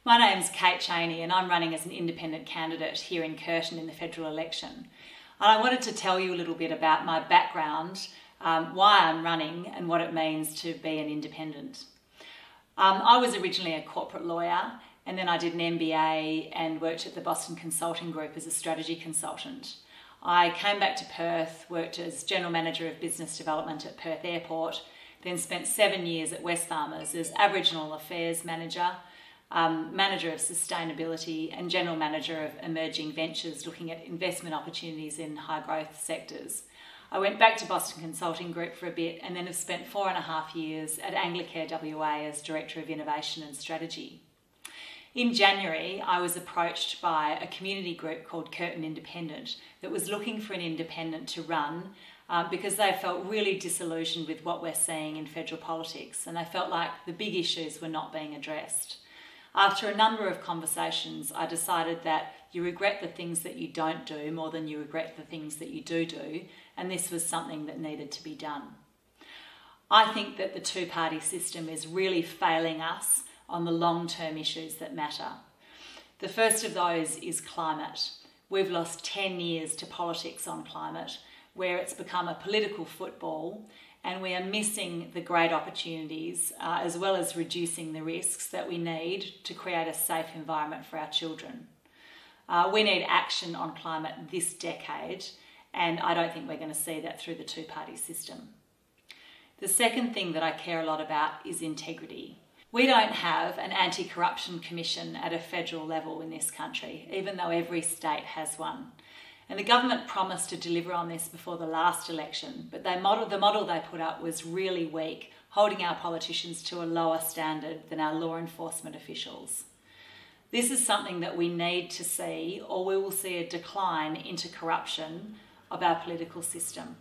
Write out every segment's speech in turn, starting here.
My name's Kate Chaney and I'm running as an independent candidate here in Curtin in the federal election. And I wanted to tell you a little bit about my background, why I'm running and what it means to be an independent. I was originally a corporate lawyer and then I did an MBA and worked at the Boston Consulting Group as a strategy consultant. I came back to Perth, worked as General Manager of Business Development at Perth Airport, then spent 7 years at Wesfarmers as Aboriginal Affairs Manager, Manager of Sustainability and General Manager of Emerging Ventures, looking at investment opportunities in high growth sectors. I went back to Boston Consulting Group for a bit and then have spent 4.5 years at Anglicare WA as Director of Innovation and Strategy. In January, I was approached by a community group called Curtin Independent that was looking for an independent to run because they felt really disillusioned with what we're seeing in federal politics and they felt like the big issues were not being addressed. After a number of conversations, I decided that you regret the things that you don't do more than you regret the things that you do, and this was something that needed to be done. I think that the two-party system is really failing us on the long-term issues that matter. The first of those is climate. We've lost 10 years to politics on climate, where it's become a political football, and we are missing the great opportunities as well as reducing the risks that we need to create a safe environment for our children. We need action on climate this decade, and I don't think we're going to see that through the two-party system. The second thing that I care a lot about is integrity. We don't have an anti-corruption commission at a federal level in this country, even though every state has one. And the government promised to deliver on this before the last election, but the model they put up was really weak, holding our politicians to a lower standard than our law enforcement officials. This is something that we need to see, or we will see a decline into corruption of our political system.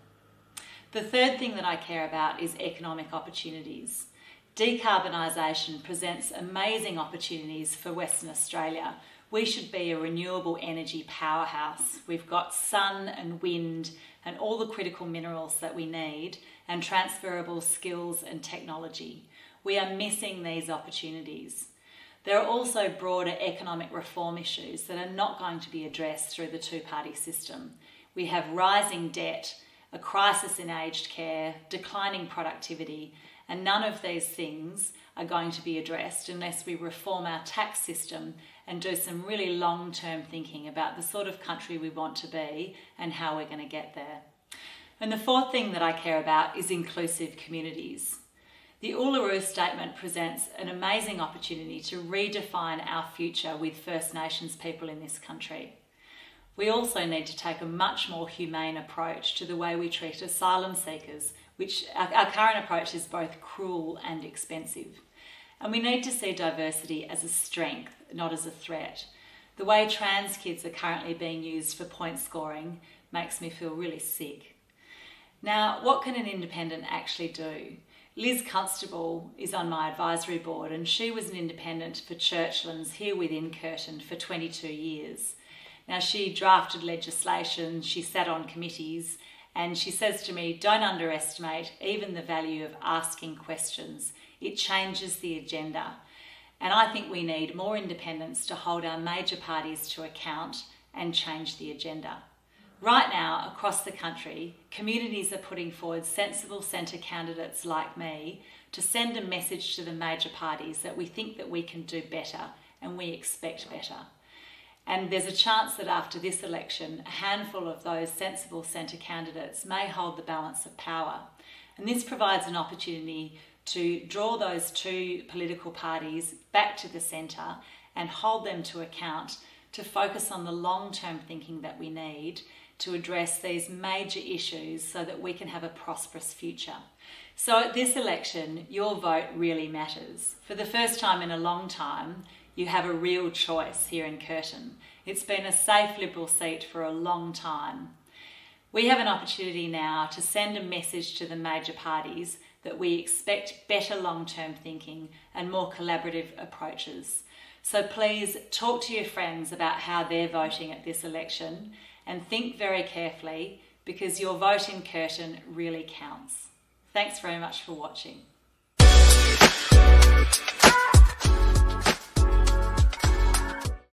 The third thing that I care about is economic opportunities. Decarbonisation presents amazing opportunities for Western Australia. We should be a renewable energy powerhouse. We've got sun and wind and all the critical minerals that we need and transferable skills and technology. We are missing these opportunities. There are also broader economic reform issues that are not going to be addressed through the two-party system. We have rising debt, a crisis in aged care, declining productivity, and none of these things are going to be addressed unless we reform our tax system and do some really long-term thinking about the sort of country we want to be and how we're going to get there. And the fourth thing that I care about is inclusive communities. The Uluru Statement presents an amazing opportunity to redefine our future with First Nations people in this country. We also need to take a much more humane approach to the way we treat asylum seekers, which our current approach is both cruel and expensive. And we need to see diversity as a strength, not as a threat. The way trans kids are currently being used for point scoring makes me feel really sick. Now, what can an independent actually do? Liz Constable is on my advisory board and she was an independent for Churchlands here within Curtin for 22 years. Now, she drafted legislation, she sat on committees, and she says to me, don't underestimate even the value of asking questions. It changes the agenda. And I think we need more independence to hold our major parties to account and change the agenda. Right now, across the country, communities are putting forward sensible centre candidates like me to send a message to the major parties that we think that we can do better and we expect better. And there's a chance that after this election, a handful of those sensible centre candidates may hold the balance of power. And this provides an opportunity to draw those two political parties back to the centre and hold them to account to focus on the long-term thinking that we need to address these major issues so that we can have a prosperous future. So at this election, your vote really matters. For the first time in a long time, you have a real choice here in Curtin. It's been a safe Liberal seat for a long time. We have an opportunity now to send a message to the major parties that we expect better long-term thinking and more collaborative approaches. So please talk to your friends about how they're voting at this election and think very carefully because your vote in Curtin really counts. Thanks very much for watching.